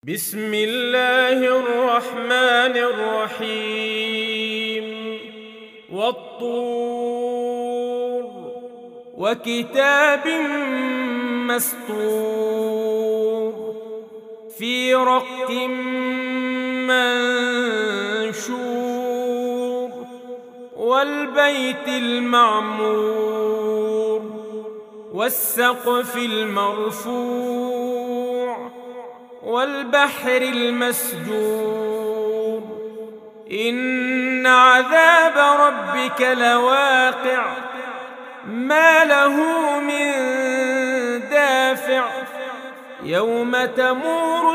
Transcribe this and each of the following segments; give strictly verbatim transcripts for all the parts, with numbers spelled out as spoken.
بسم الله الرحمن الرحيم والطور وكتاب مسطور في رق منشور والبيت المعمور والسقف المرفوع والبحر المسجور إن عذاب ربك لواقع ما له من دافع يوم تمور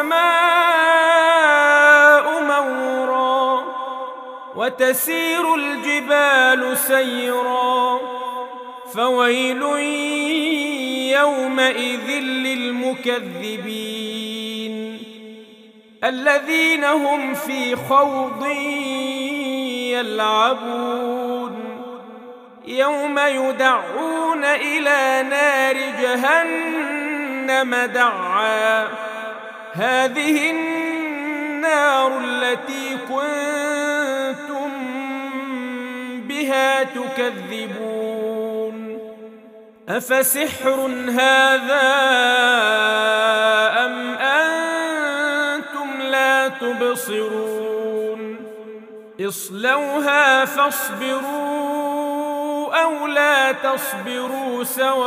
السماء مورا وتسير الجبال سيرا فويل يومئذ للمكذبين الذين هم في خوض يلعبون يوم يدعون إلى نار جهنم دعا هذه النار التي كنتم بها تكذبون أفسحر هذا أم أنتم لا تبصرون اصلوها فاصبروا أو لا تصبروا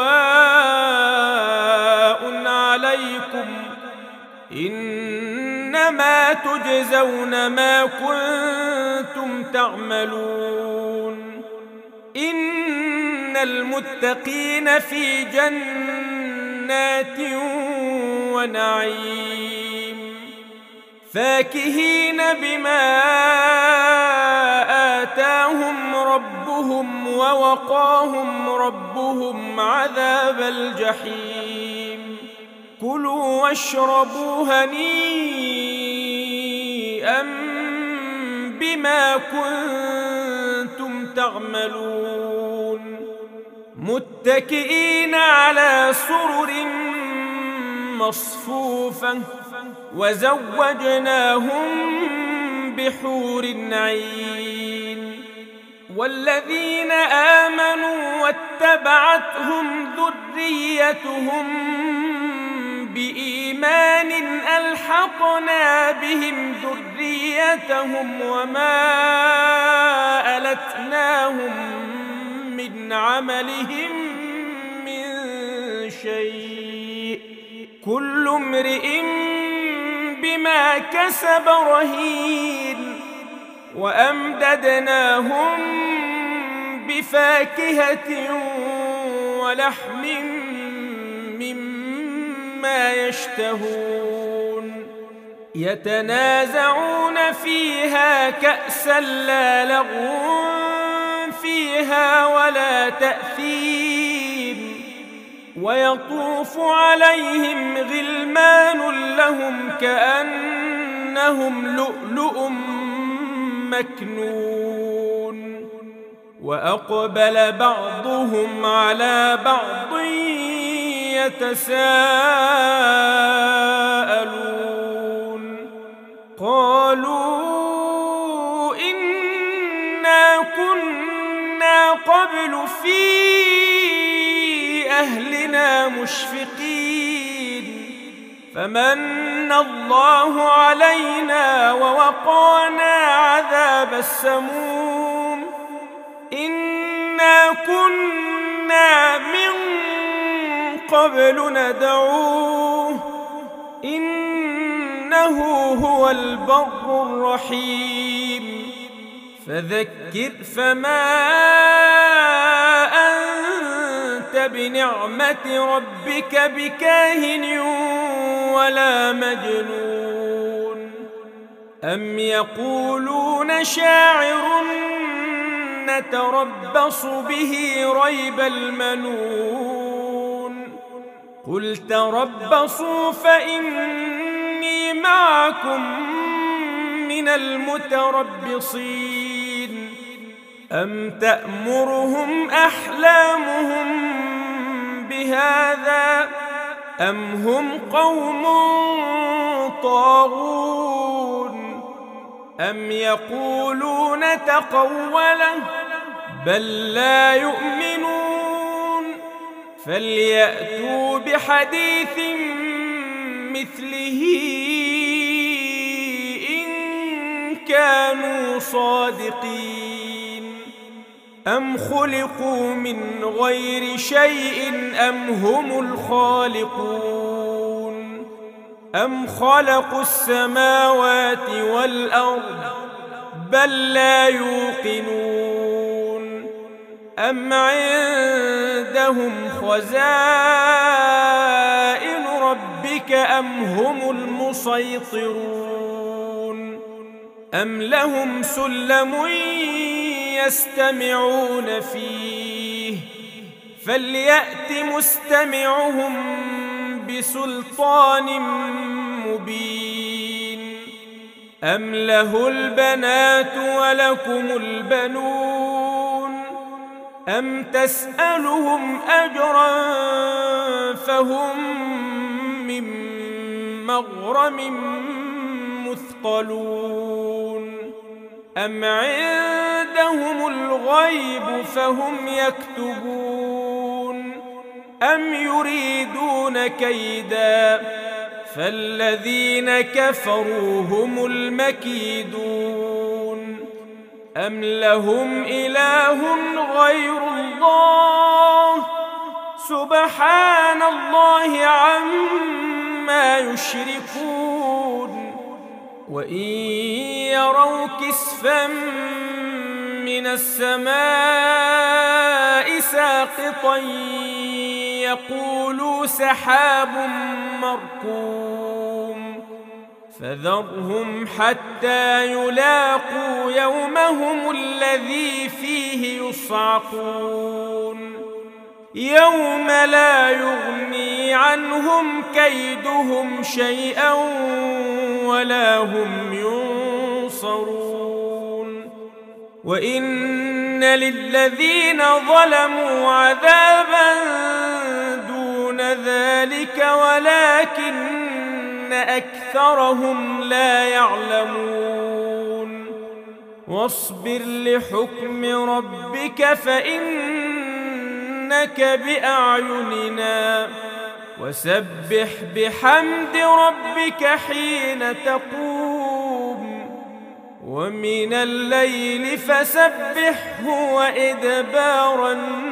سواء عليكم إنما تجزون ما كنتم تعملون إن المتقين في جنات ونعيم فاكهين بما آتاهم ربهم ووقاهم ربهم عذاب الجحيم كلوا واشربوا هنيئا بما كنتم تعملون متكئين على سرر مصفوفة وزوجناهم بحور عين والذين آمنوا واتبعتهم ذريتهم بإيمان ألحقنا بهم ذريتهم وما ألتناهم من عملهم من شيء كل امرئ بما كسب رهين وأمددناهم بفاكهة ولحم مما يشتهون يتنازعون فيها كأسا لا لغو فيها ولا تأثيم ويطوف عليهم غلمان لهم كأنهم لؤلؤ مكنون وأقبل بعضهم على بعض يتساءلون قالوا إنا كنا قبل في أهلنا مشفقين فمن الله علينا ووقانا عذاب السموم إنا كنا من قبل ندعوه إنه هو البر الرحيم فذكر فما أنت بنعمة ربك بكاهن ولا مجنون أم يقولون شاعر نتربص به ريب المنون قل تربصوا فإني معكم من المتربصين أم تأمرهم أحلامهم بهذا أم هم قوم طاغون أم يقولون تقوله بل لا يؤمنون فليأتوا بحديث مثله إن كانوا صادقين أم خلقوا من غير شيء أم هم الخالقون أم خلقوا السماوات والأرض بل لا يوقنون أم عندهم خزائن ربك أم هم المسيطرون أم لهم سلم يستمعون فيه فليأت مستمعهم بسلطان مبين أم له البنات ولكم البنون أم تسألهم أجرا فهم من مغرم مثقلون أم عندهم الغيب فهم يكتبون أم يريدون كيدا فالذين كفروا هم المكيدون أم لهم إله غير الله سبحان الله عما يشركون وإن يروا كسفا من السماء ساقطا يقولوا سحاب مركوم فذرهم حتى يلاقوا يومهم الذي فيه يصعقون يوم لا يغني عنهم كيدهم شيئا ولا هم ينصرون وإن للذين ظلموا عذابا دون ذلك ولكن أكثرهم لا يعلمون واصبر لحكم ربك فإنك بأعيننا وسبح بحمد ربك حين تقوم ومن الليل فسبحه وإدبار النجوم